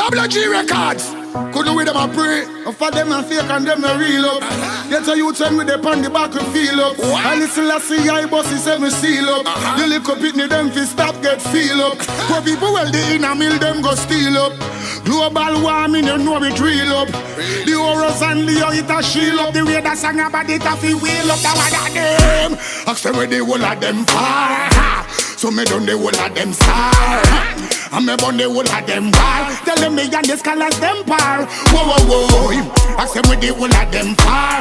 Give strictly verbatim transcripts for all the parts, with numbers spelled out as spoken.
Pablo G Records. Couldn't with them a pray. And for them a fake and them a real up. Get a youth and with them on the back and feel up. I listen I see I bossy say me seal up. The little pitney them fi stop get feel up. Poor people well they in a mill them go steal up. Global warming you know it real up. The horrors and the it a shield up. The way that song about it a fi wheel up. That one of them. Ask them where the whole of them far. So me done the whole of them star. And me bun the whole of them bar. Tell them me and the scholars them par. Whoa, whoa, whoa. Ask them with the whole of them far.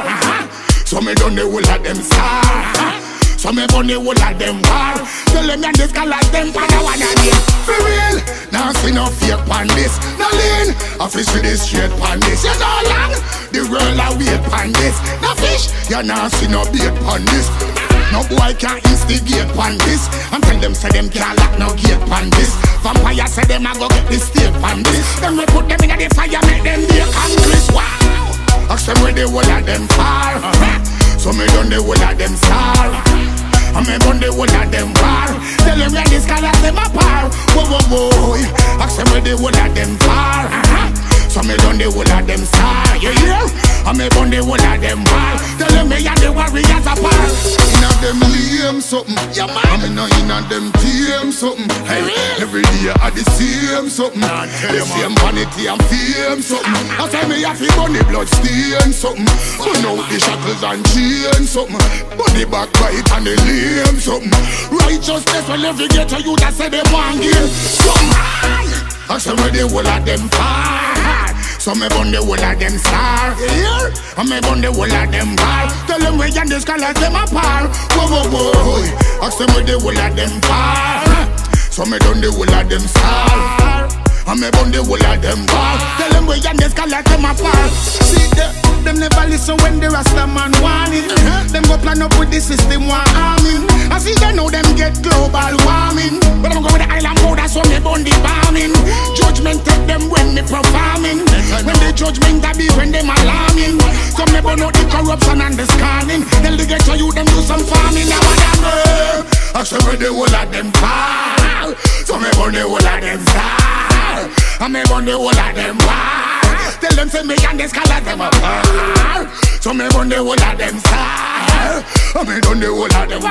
So me done the whole of them star. So me bun the whole of them bar. Tell them me and the scholars them par. Now one of them for real. Now see no fake pan this. No lean. I fish with this straight pan this. You know long. The world a wait pan this. No fish. You now see no bait pan this. No boy can't instigate pan this. And tell them say them can't lock no gate pan this. Vampire say them a go get the state pan this. Then we put them in the fire, make them be a Congress. Wow. Ask them where the whole of them far. So me done the whole of them star. And me done the whole of them bar. Tell them where the scholars them a par. Whoa, whoa, whoa. Ask them where the whole of them far. So me done the whole of them star. You hear? And me done the whole of them bar. Tell them me and the warriors apart. Inna them lame something. Yeah, man. I mean inna them tame something. Hey, every day I the same something. The same vanity and fame something. I say me have to burn the blood stain something. Burn out the shackles and chains something. Burn the backbite and the lame something. Righteousness will never get to you that say they want gain something. I say where the whole of them far. So me burn the whole of them star. Here, and me burn the whole of them bar. Tell them where and the scholars them apart. Whoa, whoa, whoa. Ask them where the whole of them far. So me done the whole of them star. And me burn the whole of them bar. Tell them where and the scholars them apart. See them, them never listen when the Rasta man want it. Them go plan up with the system one arming. I see they know them get global warming. But I'm go with the island mode, so me burn the bombing. Judgment take them when me performing. When the judgment a be when them alarming. So me burn out the corruption and the scanning. Tell the get to you them do some farming. Now what I'm doing, I say where the whole of them fall. So me burn the whole of them star. And me burn the whole of them war. Tell them say me and the scholars them apart. So me burn the whole of them star. And me done the whole of them war.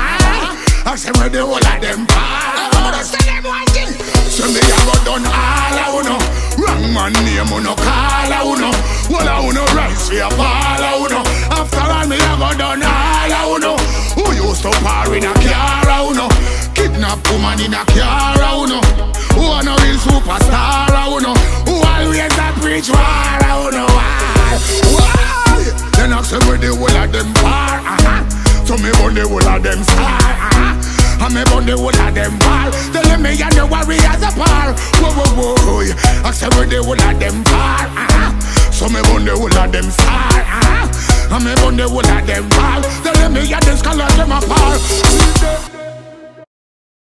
I say where the whole of them fall. I'm gonna say them one thing. So me a go done all a uno. Wrong man name uno call a uno. All a uno rise for a ball a uno. After all me a go done all a uno. Who used to par in a car a uno. Kidnap woman in a car a uno. Who a no real superstar a uno. Who always a preach war a uno. Why? Then I say where the whole of them bar. So me burn the whole of them star. And me burn the whole of them bar. Tell them me and the warriors apart. Whoa, whoa, whoa. I say where the whole of them bar. So me burn the whole of them star. And me burn the whole of them bar. Tell them me and the scholars them apart.